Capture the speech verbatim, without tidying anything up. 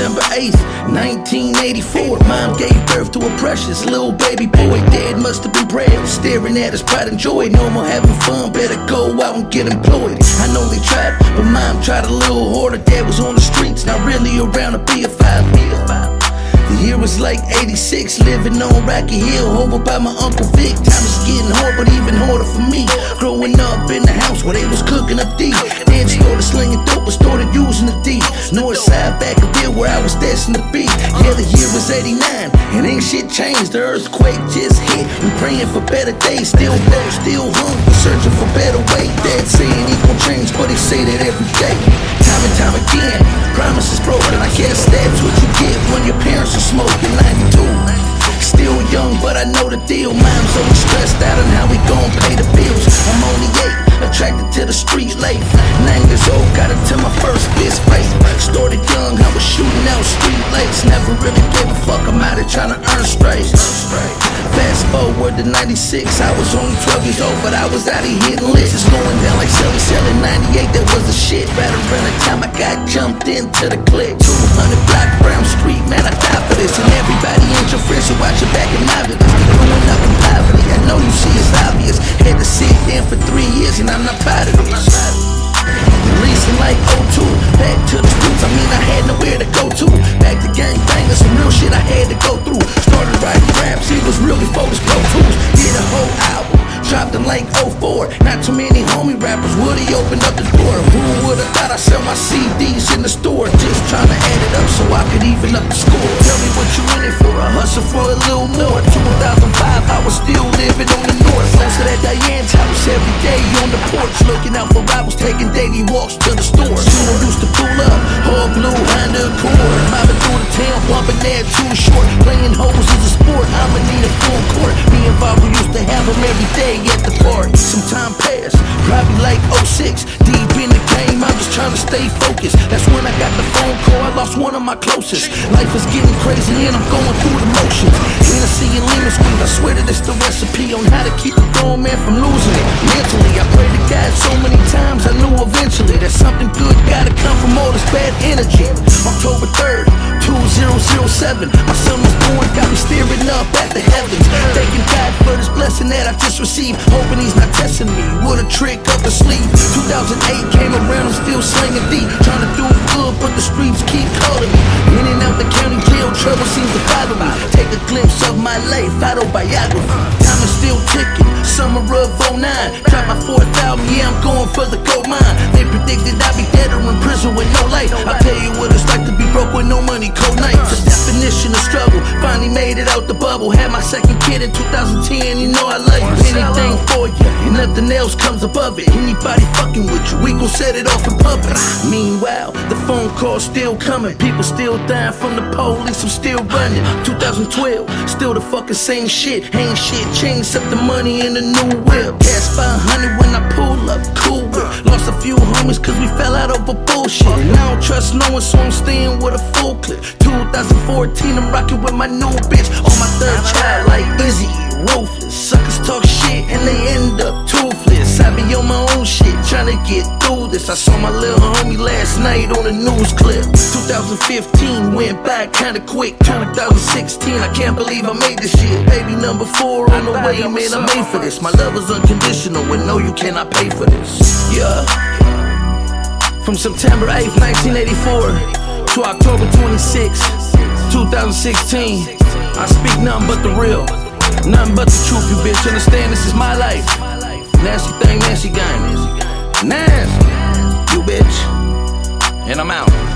December eighth, nineteen eighty-four. Mom gave birth to a precious little baby boy. Dad must have been proud, staring at his pride and joy. No more having fun, better go out and get employed. I know they tried, but mom tried a little harder. Dad was on the streets, not really around to be a five. The year was like eighty-six, living on Rocky Hill, over by my Uncle Vic. Time was getting hard, but even harder for me. Growing up in the house where they was cooking up deep. Then started slinging dope and started using the D. North side, back of there where I was destined to be. Yeah, the year was eighty-nine, and ain't shit changed. The earthquake just hit. We praying for better days, still broke, still hungry, searching for better way. Dad saying he gon' change, but he say that every day. Time and time again, promises broken. I guess that's what you get when your parents are smoking. Ninety-two, still young, but I know the deal. Mom's only stressed out on how we gon' pay the bills. I'm only eight, attracted to the streets late. Nine years old, got into my first fist fight. Started young, I was shooting out street lights. Never really gave a fuck, I'm out here trying to earn straight. Fast forward to ninety-six, I was only twelve years old, but I was out here hitting licks. It's going down like Shelly selling ninety-eight, that was the shit. Right around the time I got jumped into the click. Two hundred block Brown Street, man, I die for this. And everybody ain't your friends, so watch your back and my business. Growing up in poverty, I know you see it's obvious. Had to sit there for three years, and I'm not proud of this. Releasing like oh two, back to the streets, I mean I had nowhere to go to. Back to gangbangers, some real shit I had to go through. Started writing raps, it was real before this Pro Tools. Did a whole album, dropped in like oh four. Not too many homie rappers, would've opened up the door. Who would've thought I'd sell my C Ds in the store? Just trying to add it up so I could even up the score. Tell me what you in it for, I hustle for a little more. Two thousand five, I was still living on the north. Close to that Diane's house, every day on the porch, looking out for rivals, taking daily walks to the store. Soon used to pull up, all blue Honda Accord. Mobbing through the town, bumping that too short. Playing hoes is a sport, I'ma need a full court. Me and Bob, we used to have them every day at the park. Some time passed, probably like oh six. Deep in the game, I'm just trying to stay focused. That's when I got the phone call, I lost one of my closest. Life is getting crazy and I'm going through the motions. Hennessy and lemon squeeze, I swear that it's the recipe on how to keep a grown man from losing it. Mentally, I prayed to God so many times, I knew eventually that something good gotta come from all this bad energy. October third, two thousand seven, my son was born, got me staring up at the heavens. Thanking God for this blessing that I just received, hoping he's not testing me with a trick up the sleeve. Two thousand eight came around, I'm still slinging deep, trying to do good, but the streets keep calling me. In and out the county jail, trouble seems to follow me. Take a glimpse of my life, autobiography. Time is still ticking, summer of oh nine. Drop my fourth album, yeah, I'm going for the gold mine. They predicted I'd be dead or in prison with no life. I'll tell you what it's like to be broke with no money, cold nights. The definition of struggle, finally made it out the bubble. Had my second kid in two thousand ten, you know I like anything for you, and nothing else comes above it. Anybody fucking with you, we gon' set it off in public. Meanwhile, the phone calls still coming, people still dying from the police, I'm still running. Two thousand twelve, still the fucking same shit. Ain't shit changed except the money in the new whip. Cash five hundred when I pull up, cool whip. Lost a few homies cause we fell out over bullshit. And I don't trust no one, so I'm staying with a full clip. Two thousand fourteen, I'm rocking with my new bitch. On my third child like Izzy, ruthless. Suckers talk shit and they end up toothless. I be on my own shit, trying to get through this. I saw my little homie last night on a news clip. Two thousand fifteen went by kinda quick. Two thousand sixteen, I can't believe I made this shit. Baby number four on the way, man, I made for this. My love is unconditional, and no, you cannot pay for this. Yeah. From September eighth, nineteen eighty-four to October twenty-sixth, two thousand sixteen, I speak nothing but the real, nothing but the truth, you bitch. Understand this is my life. Nasty thing, nasty game. Nasty, you bitch. And I'm out.